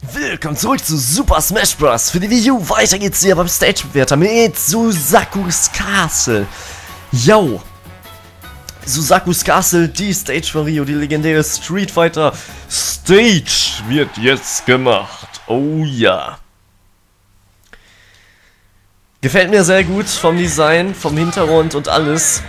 Willkommen zurück zu Super Smash Bros. Für die Wii U. Weiter geht's hier beim Stage-Bewerter mit Suzaku's Castle. Yo! Suzaku's Castle, die Stage von Rio, die legendäre Street Fighter Stage wird jetzt gemacht. Oh ja. Gefällt mir sehr gut vom Design, vom Hintergrund und alles.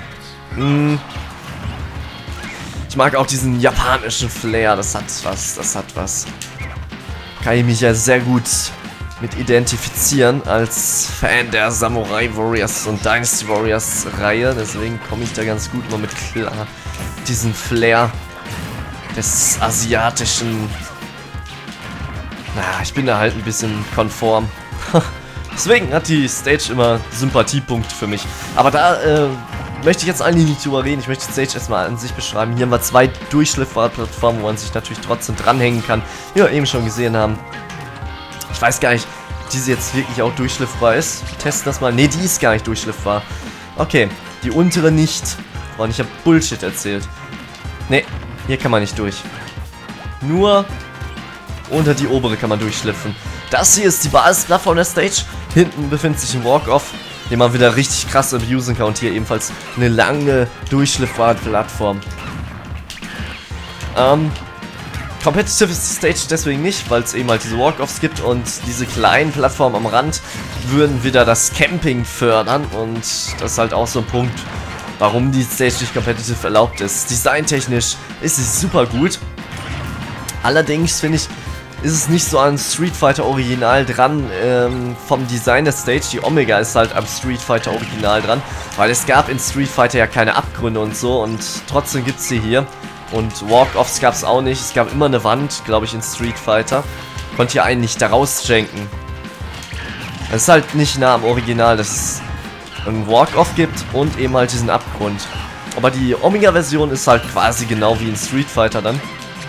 Ich mag auch diesen japanischen Flair, das hat was. Kann ich mich ja sehr gut mit identifizieren als Fan der Samurai Warriors und Dynasty Warriors Reihe. Deswegen komme ich da ganz gut mal mit klar. Diesen Flair des asiatischen. Na, ich bin da halt ein bisschen konform. Deswegen hat die Stage immer Sympathiepunkte für mich. Aber da möchte ich jetzt eigentlich nicht drüber reden. Ich möchte die Stage erstmal an sich beschreiben. Hier haben wir zwei durchschliffbare Plattformen, wo man sich natürlich trotzdem dranhängen kann. Wie wir eben schon gesehen haben. Ich weiß gar nicht, ob diese jetzt wirklich auch durchschliffbar ist. Wir testen das mal. Ne, die ist gar nicht durchschliffbar. Okay, die untere nicht. Und ich habe Bullshit erzählt. Ne, hier kann man nicht durch. Nur unter die obere kann man durchschlüpfen. Das hier ist die Basisplattform der Stage. Hinten befindet sich ein Walk-Off, den man wieder richtig krass abusen kann. Und hier ebenfalls eine lange, durchschliffbare Plattform. Competitive ist die Stage deswegen nicht, weil es eben halt diese Walk-Offs gibt. Und diese kleinen Plattformen am Rand würden wieder das Camping fördern. Und das ist halt auch so ein Punkt, warum die Stage nicht competitive erlaubt ist. Designtechnisch ist sie super gut. Allerdings finde ich, ist es nicht so an Street Fighter Original dran, vom Design der Stage. Die Omega ist halt am Street Fighter Original dran, weil es gab in Street Fighter ja keine Abgründe und so und trotzdem gibt es sie hier. Und Walk-Offs gab es auch nicht, es gab immer eine Wand, glaube ich, in Street Fighter. Konnte ihr einen nicht da rausschenken. Das ist halt nicht nah am Original, dass es einen Walk-Off gibt und eben halt diesen Abgrund. Aber die Omega-Version ist halt quasi genau wie in Street Fighter dann.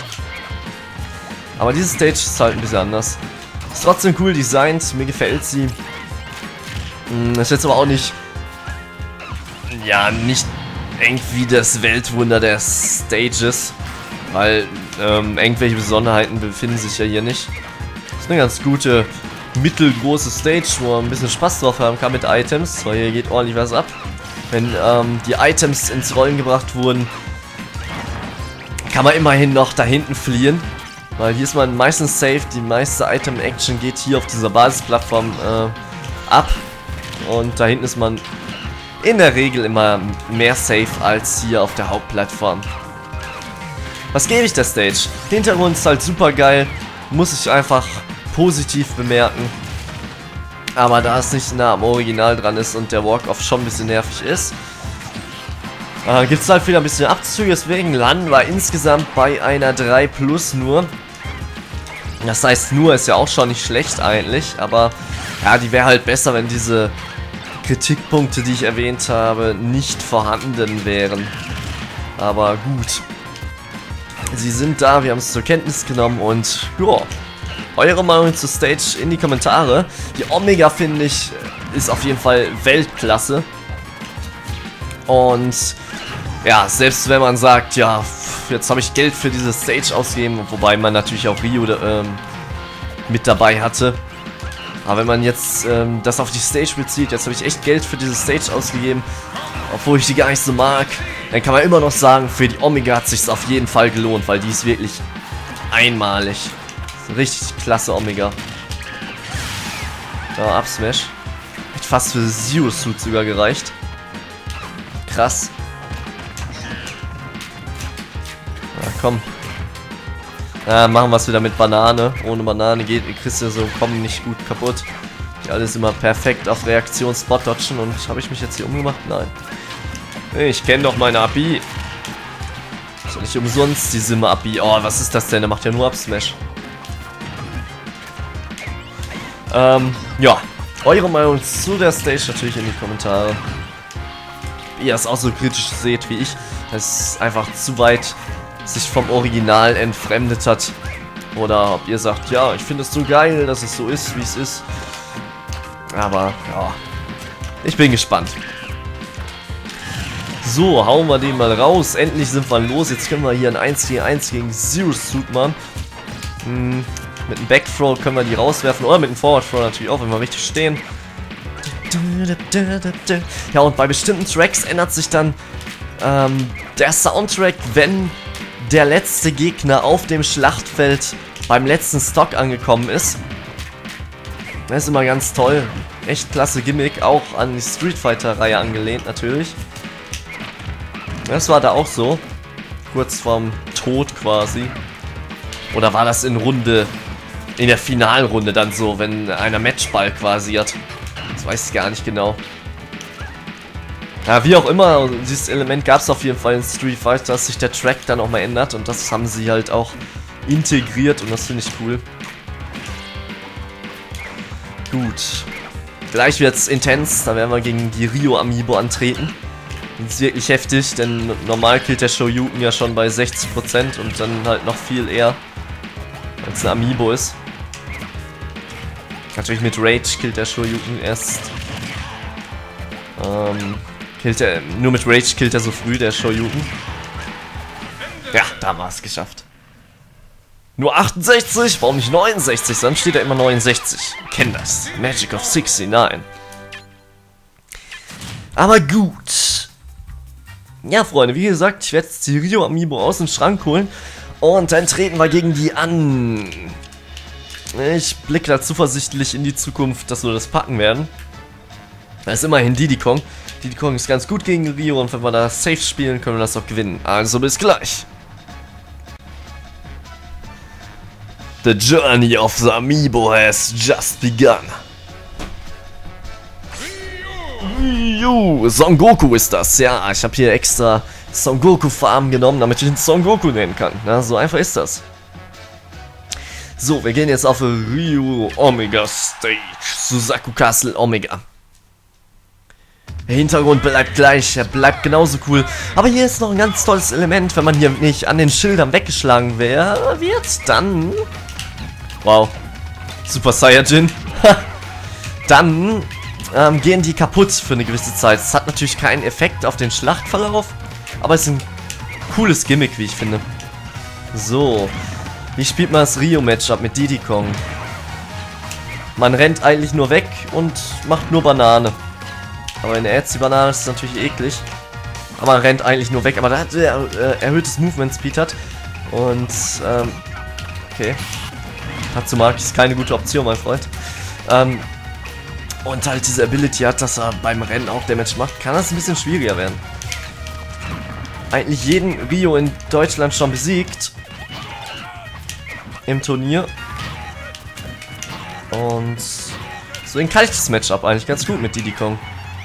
Aber diese Stage ist halt ein bisschen anders. Ist trotzdem cool designt, mir gefällt sie. Ist jetzt aber auch nicht... Ja, nicht irgendwie das Weltwunder der Stages. Weil irgendwelche Besonderheiten befinden sich ja hier nicht. Ist eine ganz gute, mittelgroße Stage, wo man ein bisschen Spaß drauf haben kann mit Items. Weil hier geht ordentlich was ab. Wenn die Items ins Rollen gebracht wurden, kann man immerhin noch da hinten fliehen. Weil hier ist man meistens safe, die meiste Item-Action geht hier auf dieser Basisplattform ab. Und da hinten ist man in der Regel immer mehr safe als hier auf der Hauptplattform. Was gebe ich der Stage? Hintergrund ist halt super geil, muss ich einfach positiv bemerken. Aber da es nicht nah am Original dran ist und der Walk-Off schon ein bisschen nervig ist, gibt es halt wieder ein bisschen Abzüge, deswegen landen wir insgesamt bei einer 3+ nur. Das heißt, nur ist ja auch schon nicht schlecht eigentlich, aber ja, die wäre halt besser, wenn diese Kritikpunkte, die ich erwähnt habe, nicht vorhanden wären. Aber gut. Sie sind da, wir haben es zur Kenntnis genommen und ja, eure Meinung zur Stage in die Kommentare. Die Omega, finde ich, ist auf jeden Fall Weltklasse. Und ja, selbst wenn man sagt, ja, jetzt habe ich Geld für diese Stage ausgegeben, wobei man natürlich auch Rio mit dabei hatte. Aber wenn man jetzt das auf die Stage bezieht, jetzt habe ich echt Geld für diese Stage ausgegeben, obwohl ich die gar nicht so mag, dann kann man immer noch sagen, für die Omega hat es sich auf jeden Fall gelohnt, weil die ist wirklich einmalig. Das ist eine richtig klasse Omega. Ja, Up-Smash. Hätte fast für Zero Suit sogar gereicht. Krass. Na komm. Machen wir es wieder mit Banane. Ohne Banane kriegst du so kommen nicht gut kaputt. Die alles immer perfekt auf Reaktion Spot-Dodgen. Und habe ich mich jetzt hier umgemacht? Nein. Ich kenne doch meine API. Ist doch nicht umsonst die Simmer-API. Oh, was ist das denn? Der macht ja nur Up-Smash. Ja. Eure Meinung zu der Stage natürlich in die Kommentare. Ihr es auch so kritisch seht wie ich. Das ist einfach zu weit sich vom Original entfremdet hat. Oder ob ihr sagt, ja, ich finde es so geil, dass es so ist, wie es ist. Aber, ja. Ich bin gespannt. So, hauen wir den mal raus. Endlich sind wir los. Jetzt können wir hier ein 1 gegen 1 gegen Zero Suit machen. Mit einem Backthrow können wir die rauswerfen. Oder mit einem Forward Throw natürlich auch, wenn wir richtig stehen. Ja, und bei bestimmten Tracks ändert sich dann der Soundtrack, wenn der letzte Gegner auf dem Schlachtfeld beim letzten Stock angekommen ist. Das ist immer ganz toll. Echt klasse Gimmick, auch an die Street Fighter-Reihe angelehnt natürlich. Das war da auch so. Kurz vorm Tod quasi. Oder war das in der Finalrunde dann so, wenn einer Matchball quasi hat? Das weiß ich gar nicht genau. Ja, wie auch immer, dieses Element gab es auf jeden Fall in Street Fighter, dass sich der Track dann auch mal ändert. Und das haben sie halt auch integriert und das finde ich cool. Gut. Gleich wird's intens, da werden wir gegen die Ryo Amiibo antreten. Das ist wirklich heftig, denn normal killt der Shoryuken ja schon bei 60% und dann halt noch viel eher, als ein Amiibo ist. Natürlich mit Rage killt der Shoryuken erst. Nur mit Rage killt er so früh, der Shoryuken. Ja, da war es geschafft. Nur 68, warum nicht 69? Sonst steht da immer 69. Kenn das. Magic of 69. Aber gut. Ja, Freunde, wie gesagt, ich werde jetzt die Ryo Amiibo aus dem Schrank holen. Und dann treten wir gegen die an. Ich blicke da zuversichtlich in die Zukunft, dass wir das packen werden. Da ist immerhin Diddy Kong. Diddy Kong ist ganz gut gegen Ryo und wenn wir da safe spielen, können wir das auch gewinnen. Also bis gleich. The journey of the Amiibo has just begun. Son Goku ist das. Ja, ich habe hier extra Son Goku Farm genommen, damit ich ihn Son Goku nennen kann. Na, so einfach ist das. So, wir gehen jetzt auf Ryo Omega Stage. Suzaku Castle Omega. Der Hintergrund bleibt gleich, er bleibt genauso cool. Aber hier ist noch ein ganz tolles Element, wenn man hier nicht an den Schildern weggeschlagen wird, dann... Wow. Super Saiyajin. Dann gehen die kaputt für eine gewisse Zeit. Es hat natürlich keinen Effekt auf den Schlachtverlauf, aber es ist ein cooles Gimmick, wie ich finde. So. Wie spielt man das Ryo-Matchup mit Diddy Kong? Man rennt eigentlich nur weg und macht nur Banane. Aber in der Ads die Banane ist natürlich eklig. Aber man rennt eigentlich nur weg. Aber da hat er erhöhtes Movement Speed hat. Und, okay. Dazu mag ich es keine gute Option, mein Freund. Und halt diese Ability hat, dass er beim Rennen auch Damage macht, kann das ein bisschen schwieriger werden. Eigentlich jeden Ryo in Deutschland schon besiegt. Im Turnier. Und deswegen kann ich das Matchup eigentlich ganz gut mit Diddy Kong.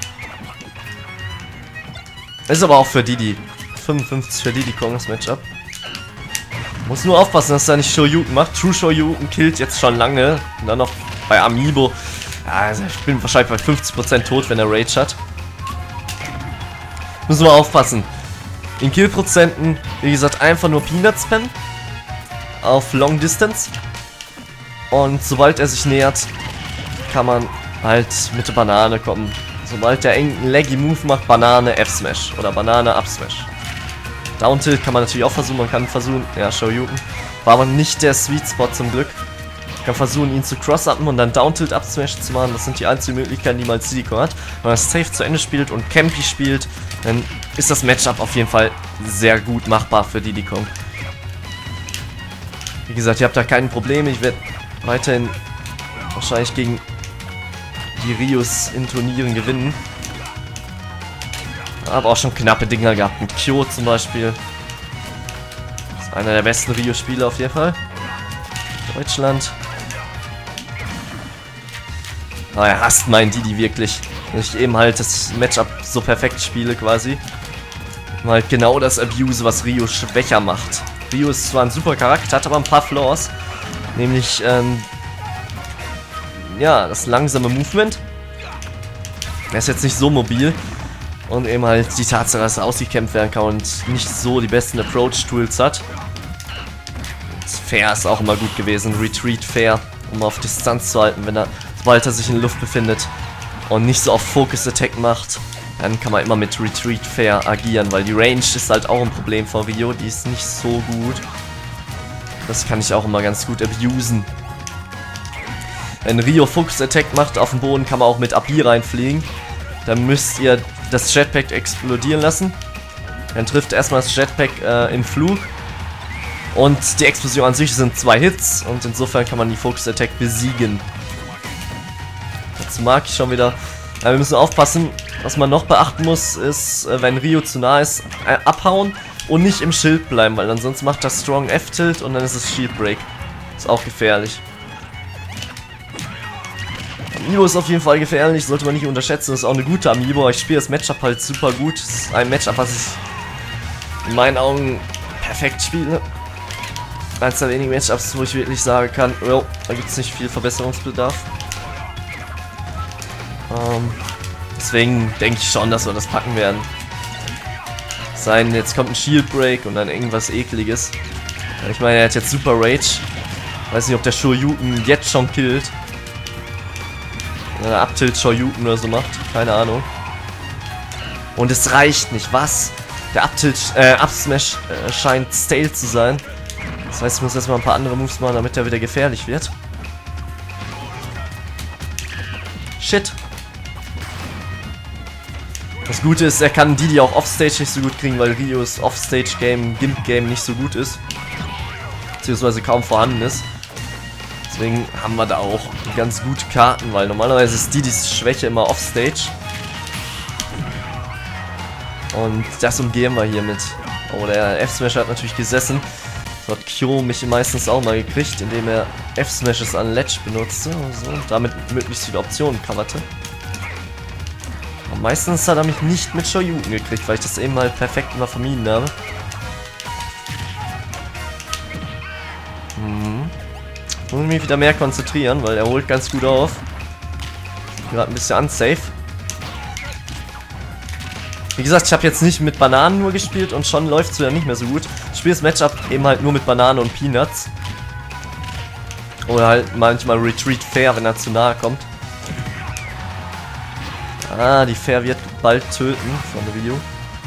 Ist aber auch für Diddy. 55 für Diddy Kong das Matchup. Muss nur aufpassen, dass er nicht Shoryuken macht. True Shoryuken killt jetzt schon lange. Und dann noch bei Amiibo. Ja, also ich bin wahrscheinlich bei 50% tot, wenn er Rage hat. Müssen wir aufpassen. In Killprozenten, wie gesagt, einfach nur Peanut spammen. Auf Long Distance. Und sobald er sich nähert, kann man halt mit der Banane kommen. Sobald der einen Laggy Move macht, Banane F-Smash oder Banane Up-Smash. Down-Tilt kann man natürlich auch versuchen, man kann versuchen, ja, Shoryuken. War aber nicht der Sweet Spot zum Glück. Man kann versuchen, ihn zu cross-uppen und dann Down-Tilt Up-Smash zu machen. Das sind die einzigen Möglichkeiten, die man als Diddy Kong hat. Wenn man das safe zu Ende spielt und Campy spielt, dann ist das Matchup auf jeden Fall sehr gut machbar für Diddy Kong. Wie gesagt, ihr habt da kein Problem. Ich werde weiterhin wahrscheinlich gegen die Ryos in Turnieren gewinnen. Aber auch schon knappe Dinger gehabt. Mit Kyo zum Beispiel. Das ist einer der besten Ryo-Spieler auf jeden Fall. Deutschland. Oh, er hasst meinen Diddy wirklich. Wenn ich eben halt das Matchup so perfekt spiele quasi. Und halt genau das abuse, was Ryo schwächer macht. Ryo ist zwar ein super Charakter, hat aber ein paar Flaws. Nämlich, ja, das langsame Movement. Er ist jetzt nicht so mobil. Und eben halt die Tatsache, dass er ausgekämpft werden kann und nicht so die besten Approach-Tools hat. Das Fair ist auch immer gut gewesen. Retreat Fair, um auf Distanz zu halten, wenn er, sobald er sich in der Luft befindet und nicht so auf Focus Attack macht, dann kann man immer mit Retreat Fair agieren, weil die Range ist halt auch ein Problem von Ryo, die ist nicht so gut. Das kann ich auch immer ganz gut abusen. Wenn Rio Fuchs Attack macht auf dem Boden, kann man auch mit Abi reinfliegen. Dann müsst ihr das Jetpack explodieren lassen. Dann trifft erstmal das Jetpack in Flug. Und die Explosion an sich sind 2 Hits. Und insofern kann man die Fuchs Attack besiegen. Dazu mag ich schon wieder. Ja, wir müssen aufpassen. Was man noch beachten muss, ist, wenn Rio zu nah ist, abhauen und nicht im Schild bleiben, weil ansonsten macht das Strong F-Tilt und dann ist es Shield Break. Ist auch gefährlich. Amiibo ist auf jeden Fall gefährlich, sollte man nicht unterschätzen. Das ist auch eine gute Amiibo. Ich spiele das Matchup halt super gut. Das ist ein Matchup, was ich in meinen Augen perfekt spiele. Eins der wenigen Matchups, wo ich wirklich sagen kann, oh, da gibt es nicht viel Verbesserungsbedarf. Deswegen denke ich schon, dass wir das packen werden. Jetzt kommt ein Shield Break und dann irgendwas Ekliges. Ich meine, er hat jetzt Super Rage. Weiß nicht, ob der Shoryuken jetzt schon killt. Oder Up-Tilt Shoryuken oder so macht. Keine Ahnung. Und es reicht nicht. Was? Der Up-Smash scheint stale zu sein. Das heißt, ich muss erstmal ein paar andere Moves machen, damit er wieder gefährlich wird. Shit. Das Gute ist, er kann die auch Offstage nicht so gut kriegen, weil Rios Offstage-Game, Gimp-Game nicht so gut ist. Beziehungsweise kaum vorhanden ist. Deswegen haben wir da auch ganz gute Karten, weil normalerweise ist die Schwäche immer Offstage. Und das umgehen wir hiermit. Oh, der F-Smash hat natürlich gesessen. So hat Kyo mich meistens auch mal gekriegt, indem er F-Smashes an Ledge benutzte und so, und damit möglichst viele Optionen coverte. Und meistens hat er mich nicht mit Shoryuken gekriegt, weil ich das eben halt perfekt immer vermieden habe. Muss ich mich wieder mehr konzentrieren, weil er holt ganz gut auf. Gerade ein bisschen unsafe. Wie gesagt, ich habe jetzt nicht mit Bananen nur gespielt und schon läuft es wieder nicht mehr so gut. Ich spiele das Matchup eben halt nur mit Bananen und Peanuts. Oder halt manchmal Retreat Fair, wenn er zu nahe kommt. Ah, die Fair wird bald töten von der Video.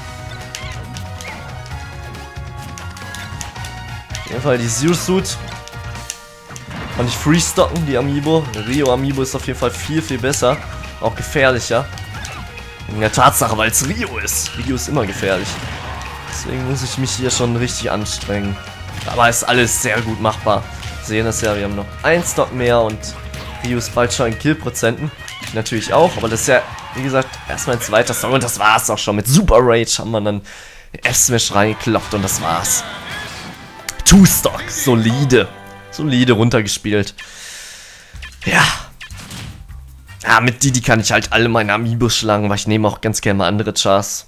Auf jeden Fall die Zero Suit. Kann ich freestocken, die Amiibo. Rio Amiibo ist auf jeden Fall viel, viel besser. Auch gefährlicher. In der Tatsache, weil es Rio ist. Rio ist immer gefährlich. Deswegen muss ich mich hier schon richtig anstrengen. Aber ist alles sehr gut machbar. Wir sehen das ja, wir haben noch 1 Stock mehr und Rio ist bald schon in Killprozenten. Ich natürlich auch, aber das ist ja, wie gesagt, erstmal ein zweiter Stock und das war's auch schon. Mit Super Rage haben wir dann F-Smash reingekloppt und das war's. 2 Stock, solide. Solide runtergespielt. Ja. Ja, mit Didi kann ich halt alle meine Amiibos schlagen, weil ich nehme auch ganz gerne mal andere Chars.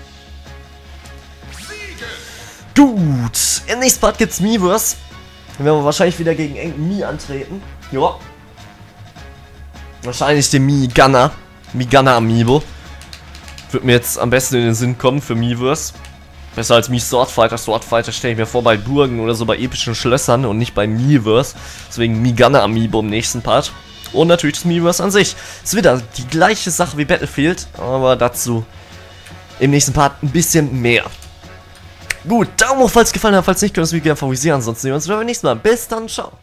Gut. Im nächsten Part gibt's Miiverse. Dann werden wir wahrscheinlich wieder gegen irgendeinen Mii antreten. Ja. Wahrscheinlich den Mii-Gunner. Mii-Gunner Amiibo. Wird mir jetzt am besten in den Sinn kommen für Miiverse. Besser als Mii Swordfighter. Swordfighter stelle ich mir vor bei Burgen oder so bei epischen Schlössern und nicht bei Miiverse. Deswegen Mii-Gunner Amiibo im nächsten Part. Und natürlich das Miiverse an sich. Ist wieder die gleiche Sache wie Battlefield, aber dazu im nächsten Part ein bisschen mehr. Gut, Daumen hoch, falls es gefallen hat. Falls nicht, könnt ihr das Video gerne favorisieren. Ansonsten sehen wir uns beim nächsten Mal. Bis dann, ciao.